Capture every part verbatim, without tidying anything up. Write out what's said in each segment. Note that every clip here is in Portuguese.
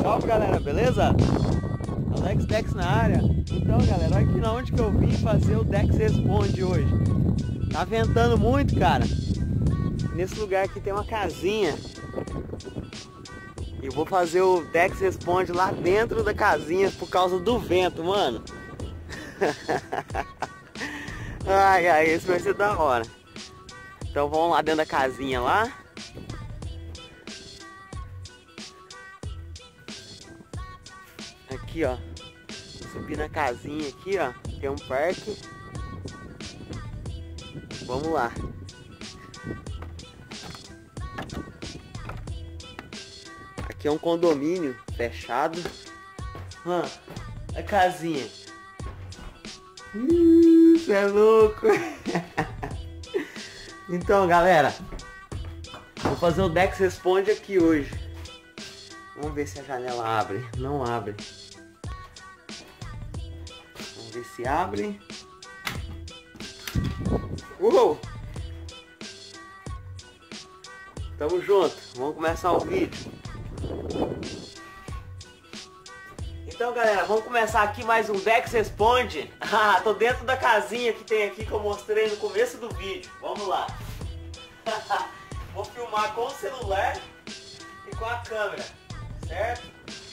Salve galera, beleza? Alex Dex na área. Então galera, olha aqui na onde que eu vim fazer o Dex Responde hoje. Tá ventando muito, cara. Nesse lugar aqui tem uma casinha. E eu vou fazer o Dex Responde lá dentro da casinha por causa do vento, mano. Ai, ai, esse vai ser da hora. Então vamos lá dentro da casinha lá. Aqui, ó. Subir na casinha aqui, ó. Tem um parque. Vamos lá. Aqui é um condomínio fechado. Hum, a casinha. Isso é louco. Então, galera, vou fazer o Dex Responde aqui hoje. Vamos ver se a janela abre. Não abre. Vamos ver se abre. Uhul! Tamo junto. Vamos começar o vídeo. Então, galera, vamos começar aqui mais um Dex Responde. Ah, tô dentro da casinha que tem aqui que eu mostrei no começo do vídeo. Vamos lá. Vou filmar com o celular e com a câmera, certo?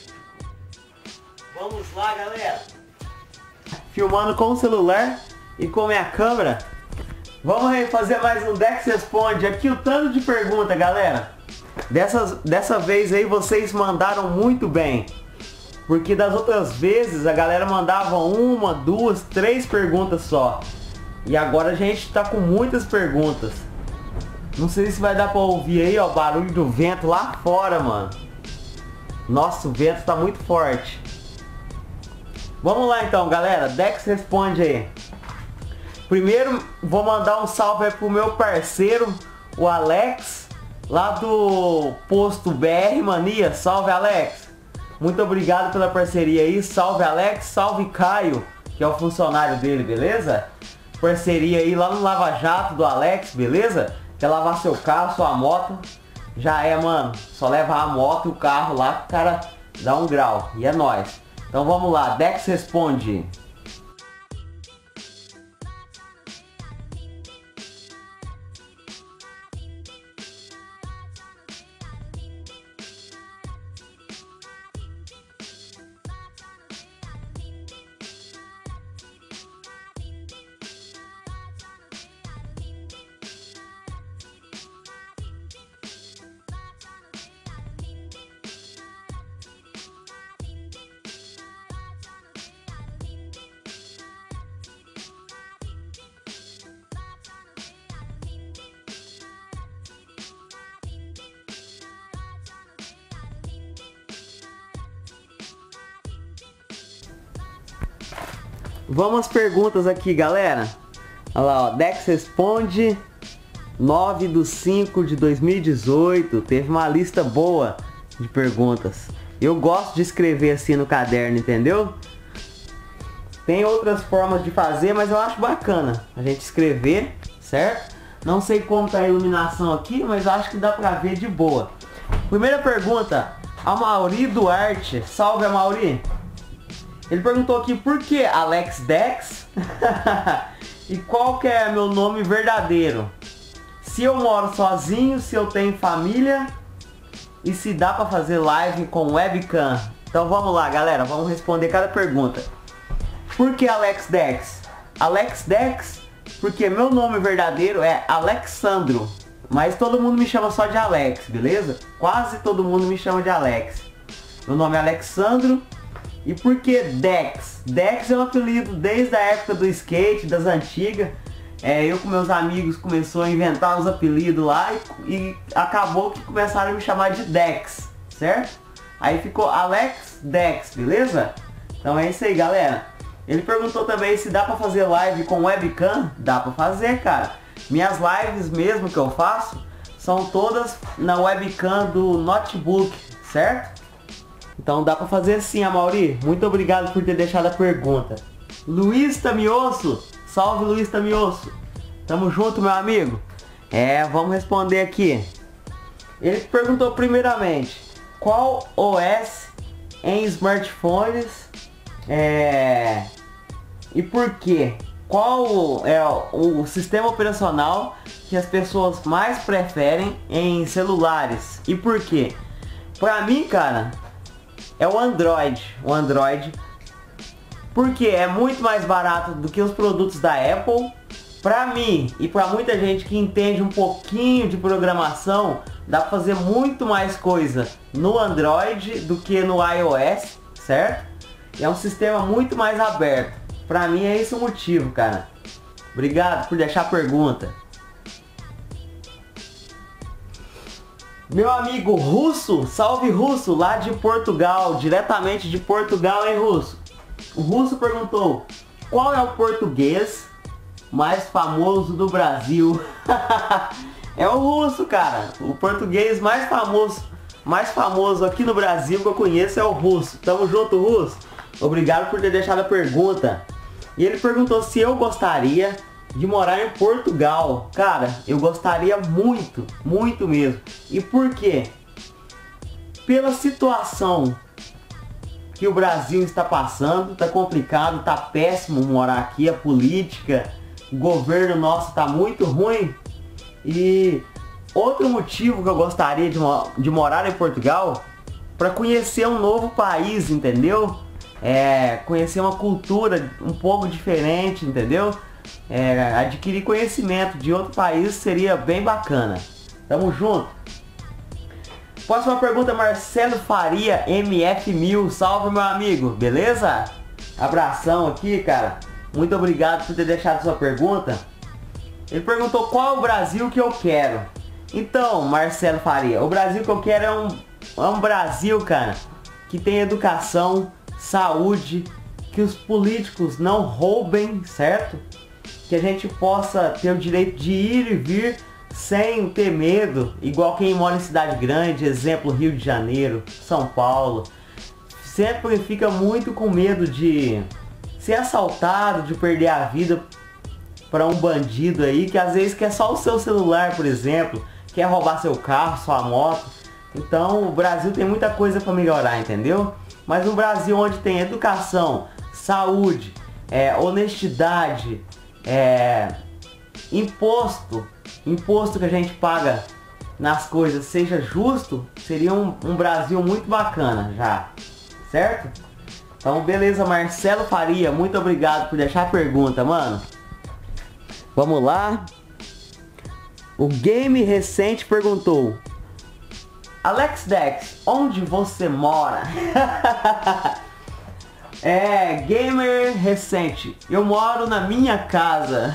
Vamos lá, galera. Filmando com o celular e com a minha câmera. Vamos aí fazer mais um Dex Responde. Aqui o tanto de pergunta, galera. Dessa, dessa vez aí vocês mandaram muito bem. Porque das outras vezes a galera mandava uma, duas, três perguntas só. E agora a gente tá com muitas perguntas. Não sei se vai dar pra ouvir aí, ó, o barulho do vento lá fora, mano. Nossa, o vento tá muito forte. Vamos lá então, galera. Dex Responde aí. Primeiro, vou mandar um salve aí pro meu parceiro, o Alex, lá do posto B R Mania. Salve, Alex. Muito obrigado pela parceria aí. Salve, Alex. Salve, Caio, que é o funcionário dele, beleza? Parceria aí lá no Lava Jato do Alex, beleza? Quer lavar seu carro, sua moto? Já é, mano. Só levar a moto e o carro lá que o cara dá um grau. E é nóis. Então vamos lá. Dex Responde. Vamos às perguntas aqui, galera. Olha lá, ó, Dex Responde nove de cinco de dois mil e dezoito. Teve uma lista boa de perguntas. Eu gosto de escrever assim no caderno, entendeu? Tem outras formas de fazer, mas eu acho bacana a gente escrever, certo? Não sei como tá a iluminação aqui, mas acho que dá pra ver de boa. Primeira pergunta, Amaury Duarte. Salve, Amaury. Ele perguntou aqui por que Alex Dex e qual que é meu nome verdadeiro. Se eu moro sozinho, se eu tenho família e se dá pra fazer live com webcam. Então vamos lá, galera, vamos responder cada pergunta. Por que Alex Dex? Alex Dex porque meu nome verdadeiro é Alexandro, mas todo mundo me chama só de Alex, beleza? Quase todo mundo me chama de Alex. Meu nome é Alexandro. E por que Dex? Dex é um apelido desde a época do skate, das antigas. É, eu com meus amigos começou a inventar os apelidos lá e, e acabou que começaram a me chamar de Dex, certo? Aí ficou Alex Dex, beleza? Então é isso aí, galera. Ele perguntou também se dá pra fazer live com webcam. Dá pra fazer, cara. Minhas lives mesmo que eu faço são todas na webcam do notebook, certo? Então dá pra fazer sim, Amaury. Muito obrigado por ter deixado a pergunta. Luiz Tamioso. Salve, Luiz Tamioso. Tamo junto, meu amigo. É, vamos responder aqui. Ele perguntou primeiramente, qual O S em smartphones. É... E por quê? Qual é o, o sistema operacional que as pessoas mais preferem em celulares? E por quê? Pra mim, cara, é o Android. O Android, porque é muito mais barato do que os produtos da Apple. Pra mim e pra muita gente que entende um pouquinho de programação, dá pra fazer muito mais coisa no Android do que no iOS, certo? É um sistema muito mais aberto. Pra mim é esse o motivo, cara. Obrigado por deixar a pergunta. Meu amigo Russo, salve Russo, lá de Portugal, diretamente de Portugal, hein, Russo? O Russo perguntou, qual é o português mais famoso do Brasil? É o Russo, cara. O português mais famoso, mais famoso aqui no Brasil que eu conheço é o Russo. Tamo junto, Russo. Obrigado por ter deixado a pergunta. E ele perguntou se eu gostaria de morar em Portugal. Cara, eu gostaria muito, muito mesmo. E por quê? Pela situação que o Brasil está passando, tá complicado, tá péssimo morar aqui, a política, o governo nosso tá muito ruim. E outro motivo que eu gostaria de, de morar em Portugal, para conhecer um novo país, entendeu? É, conhecer uma cultura um pouco diferente, entendeu? É, adquirir conhecimento de outro país seria bem bacana. Tamo junto. Próxima pergunta, Marcelo Faria, M F mil. Salve, meu amigo, beleza? Abração aqui, cara. Muito obrigado por ter deixado sua pergunta. Ele perguntou qual é o Brasil que eu quero. Então, Marcelo Faria, o Brasil que eu quero é um, é um Brasil, cara, que tem educação, saúde, que os políticos não roubem, certo? Que a gente possa ter o direito de ir e vir sem ter medo, igual quem mora em cidade grande, exemplo Rio de Janeiro, São Paulo, sempre fica muito com medo de ser assaltado, de perder a vida para um bandido aí, que às vezes quer só o seu celular, por exemplo, quer roubar seu carro, sua moto. Então o Brasil tem muita coisa para melhorar, entendeu? Mas um Brasil onde tem educação, saúde, é, honestidade, é, imposto, imposto que a gente paga nas coisas seja justo, seria um, um Brasil muito bacana já, certo? Então beleza, Marcelo Faria, muito obrigado por deixar a pergunta, mano. Vamos lá. O Game Recente perguntou, Alex Dex, onde você mora? É, Gamer Recente, eu moro na minha casa.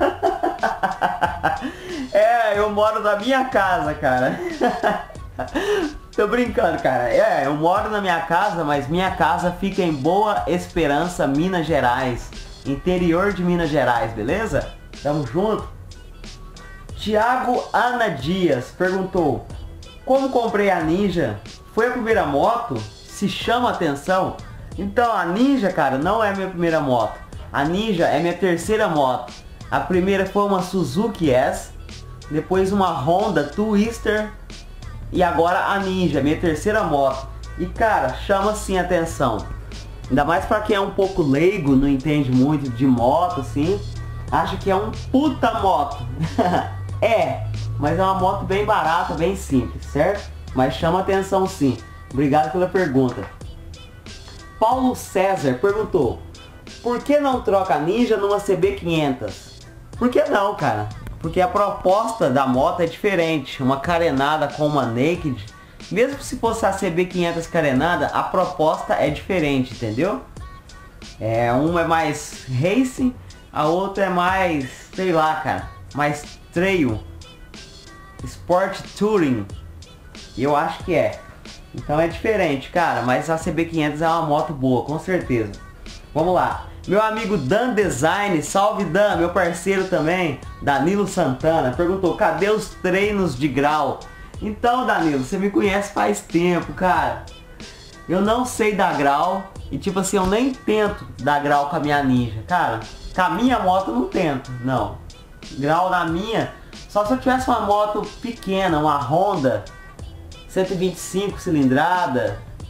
É, eu moro na minha casa, cara. Tô brincando, cara. É, eu moro na minha casa, mas minha casa fica em Boa Esperança, Minas Gerais. Interior de Minas Gerais, beleza? Tamo junto. Thiago Ana Dias perguntou, como comprei a Ninja? Foi a primeira moto? Se chama atenção? Então, a Ninja, cara, não é a minha primeira moto. A Ninja é minha terceira moto. A primeira foi uma Suzuki S, depois uma Honda Twister e agora a Ninja, minha terceira moto. E, cara, chama sim atenção. Ainda mais pra quem é um pouco leigo, não entende muito de moto, assim. Acha que é um puta moto. É, mas é uma moto bem barata, bem simples, certo? Mas chama atenção sim. Obrigado pela pergunta. Paulo César perguntou, por que não troca a Ninja numa C B quinhentos? Por que não, cara? Porque a proposta da moto é diferente. Uma carenada com uma naked, mesmo se fosse a C B quinhentos carenada, a proposta é diferente, entendeu? É, uma é mais racing, a outra é mais, sei lá, cara, mais trail, Sport Touring. Eu acho que é. Então é diferente, cara, mas a C B quinhentos é uma moto boa, com certeza. Vamos lá. Meu amigo Dan Design, salve Dan, meu parceiro também, Danilo Santana, perguntou, cadê os treinos de grau? Então, Danilo, você me conhece faz tempo, cara. Eu não sei dar grau e tipo assim, eu nem tento dar grau com a minha Ninja, cara. Com a minha moto eu não tento, não. Grau na minha, só se eu tivesse uma moto pequena, uma Honda cento e vinte e cinco cilindrada,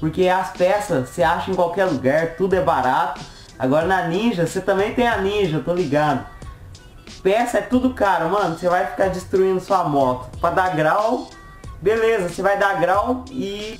Porque as peças você acha em qualquer lugar, tudo é barato. Agora na Ninja, você também tem a Ninja, eu tô ligado. Peça é tudo caro, mano. Você vai ficar destruindo sua moto. Pra dar grau, beleza, você vai dar grau e...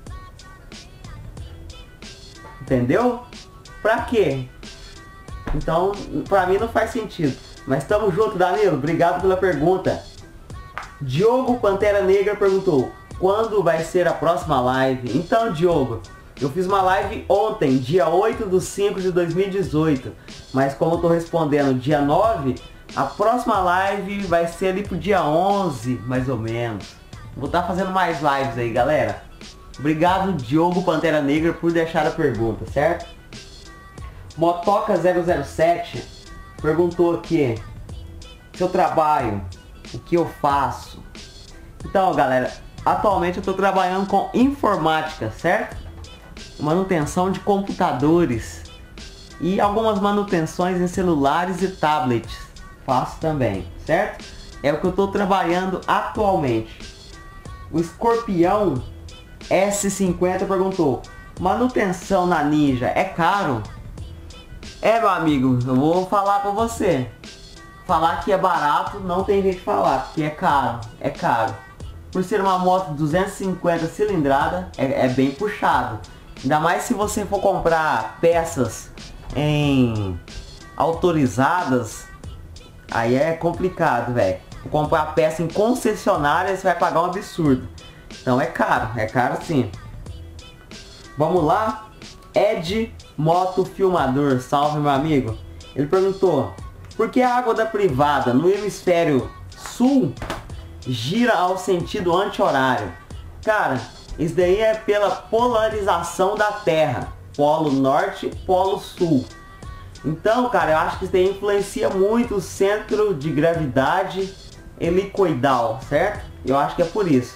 Entendeu? Pra quê? Então, pra mim não faz sentido. Mas tamo junto, Danilo. Obrigado pela pergunta. Diogo Pantera Negra perguntou: quando vai ser a próxima live? Então, Diogo, eu fiz uma live ontem, dia oito de cinco de dois mil e dezoito. Mas como eu tô respondendo dia nove, a próxima live vai ser ali pro dia onze, mais ou menos. Vou estar fazendo mais lives aí, galera. Obrigado, Diogo Pantera Negra, por deixar a pergunta, certo? Motoca zero zero sete perguntou aqui: seu trabalho, o que eu faço? Então, galera, atualmente eu estou trabalhando com informática, certo? Manutenção de computadores e algumas manutenções em celulares e tablets. Faço também, certo? É o que eu estou trabalhando atualmente. O Escorpião S cinquenta perguntou: manutenção na Ninja é caro? É, meu amigo, eu vou falar pra você. Falar que é barato não tem jeito de falar, porque é caro, é caro. Por ser uma moto duzentos e cinquenta cilindrada, é, é bem puxado. Ainda mais se você for comprar peças em autorizadas, aí é complicado, velho. Comprar peça em concessionária, você vai pagar um absurdo. Então é caro, é caro sim. Vamos lá. Ed Moto Filmador, salve meu amigo. Ele perguntou: por que a água da privada no hemisfério sul gira ao sentido anti-horário? Cara, isso daí é pela polarização da Terra. Polo norte, polo sul. Então, cara, eu acho que isso daí influencia muito o centro de gravidade helicoidal, certo? Eu acho que é por isso.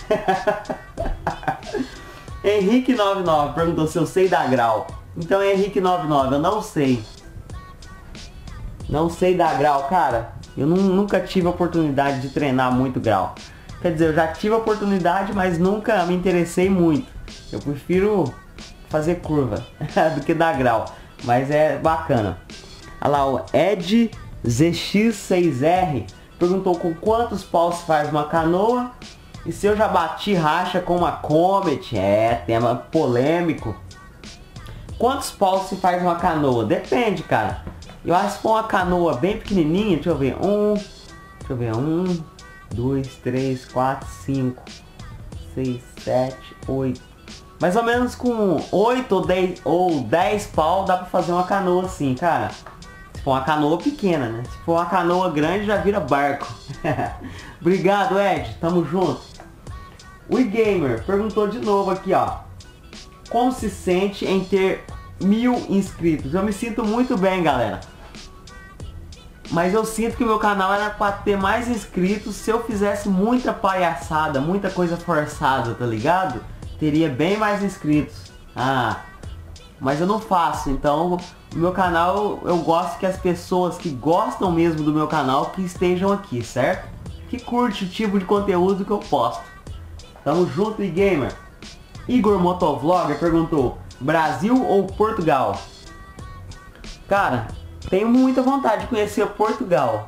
Henrique noventa e nove perguntou se eu sei dar grau. Então, Henrique noventa e nove, eu não sei. Não sei dar grau, cara. Eu não, nunca tive a oportunidade de treinar muito grau. Quer dizer, eu já tive a oportunidade, mas nunca me interessei muito. Eu prefiro fazer curva do que dar grau. Mas é bacana. Olha lá, o Ed Z X seis R perguntou com quantos paus se faz uma canoa e se eu já bati racha com uma Comet. É, tema polêmico. Quantos paus se faz uma canoa? Depende, cara. Eu acho que se for uma canoa bem pequenininha, deixa eu ver, um, deixa eu ver, um, dois, três, quatro, cinco, seis, sete, oito. Mais ou menos com oito ou dez, ou dez pau dá pra fazer uma canoa assim, cara. Se for uma canoa pequena, né? Se for uma canoa grande já vira barco. Obrigado, Ed, tamo junto. O iGamer perguntou de novo aqui, ó: como se sente em ter mil inscritos? Eu me sinto muito bem, galera. Mas eu sinto que o meu canal era pra ter mais inscritos se eu fizesse muita palhaçada, muita coisa forçada, tá ligado? Teria bem mais inscritos. Ah, mas eu não faço, então o meu canal, eu gosto que as pessoas que gostam mesmo do meu canal que estejam aqui, certo? Que curte o tipo de conteúdo que eu posto. Tamo junto, e gamer. Igor Motovlogger perguntou: Brasil ou Portugal? Cara, tenho muita vontade de conhecer Portugal.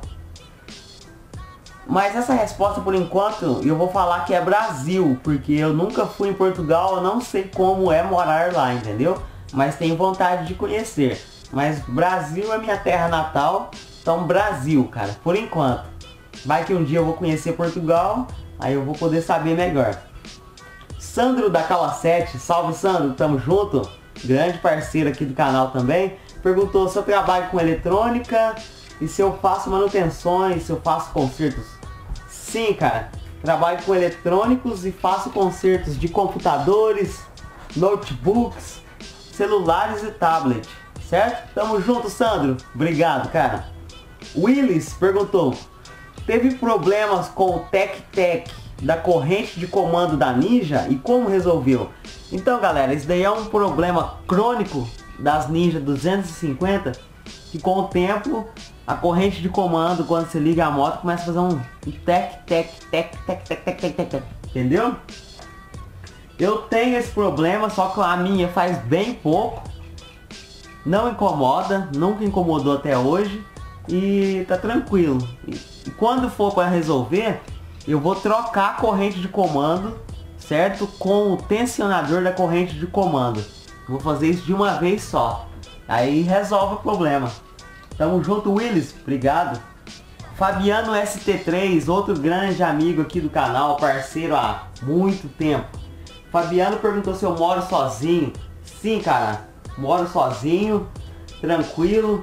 Mas essa resposta por enquanto eu vou falar que é Brasil, porque eu nunca fui em Portugal, eu não sei como é morar lá, entendeu? Mas tenho vontade de conhecer. Mas Brasil é minha terra natal, então Brasil, cara, por enquanto. Vai que um dia eu vou conhecer Portugal, aí eu vou poder saber melhor. Sandro da Cala sete, salve Sandro, tamo junto, grande parceiro aqui do canal também. Perguntou se eu trabalho com eletrônica e se eu faço manutenções, se eu faço consertos. Sim, cara, trabalho com eletrônicos e faço consertos de computadores, notebooks, celulares e tablet, certo? Tamo junto, Sandro, obrigado, cara. Willis perguntou: teve problemas com o Tec-Tec da corrente de comando da Ninja e como resolveu? Então, galera, isso daí é um problema crônico das Ninja duzentos e cinquenta, que com o tempo a corrente de comando, quando você liga a moto, começa a fazer um tec, tec, tec, tec, tec, tec, tec, tec, tec, entendeu? Eu tenho esse problema, só que a minha faz bem pouco. Não incomoda, nunca incomodou até hoje. E tá tranquilo. E quando for para resolver, eu vou trocar a corrente de comando, certo? Com o tensionador da corrente de comando. Vou fazer isso de uma vez só. Aí resolve o problema. Tamo junto, Willis. Obrigado. Fabiano S T três, outro grande amigo aqui do canal, parceiro há muito tempo. Fabiano perguntou se eu moro sozinho. Sim, cara. Moro sozinho. Tranquilo.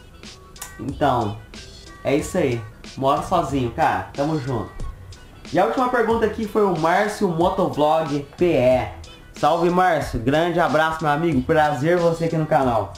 Então, é isso aí. Moro sozinho, cara. Tamo junto. E a última pergunta aqui foi o Márcio Motovlog P E. Salve, Márcio. Grande abraço, meu amigo. Prazer você aqui no canal.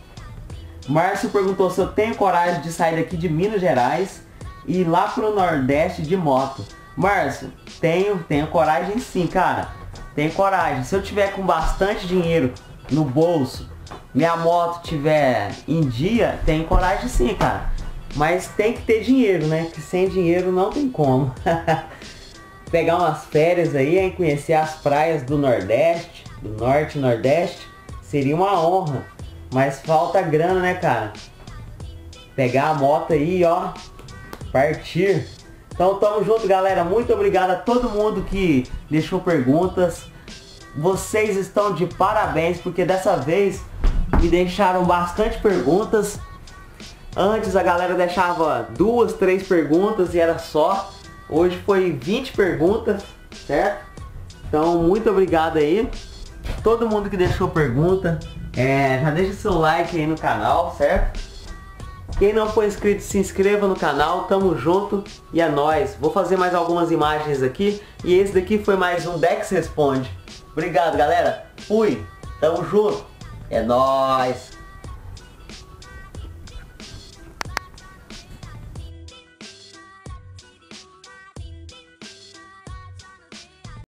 Márcio perguntou se eu tenho coragem de sair daqui de Minas Gerais e ir lá pro Nordeste de moto. Márcio, tenho, tenho coragem sim, cara. Tenho coragem. Se eu tiver com bastante dinheiro no bolso, minha moto tiver em dia, tenho coragem sim, cara. Mas tem que ter dinheiro, né? Que sem dinheiro não tem como. Pegar umas férias aí, hein? Conhecer as praias do Nordeste, do Norte e Nordeste, seria uma honra. Mas falta grana, né, cara? Pegar a moto aí, ó. Partir. Então tamo junto, galera. Muito obrigado a todo mundo que deixou perguntas. Vocês estão de parabéns, porque dessa vez me deixaram bastante perguntas. Antes a galera deixava duas, três perguntas e era só. Hoje foi vinte perguntas, certo? Então muito obrigado aí. Todo mundo que deixou pergunta. É, já deixa seu like aí no canal, certo? Quem não for inscrito, se inscreva no canal, tamo junto e é nóis. Vou fazer mais algumas imagens aqui e esse daqui foi mais um Dex Responde. Obrigado, galera. Fui, tamo junto, é nóis.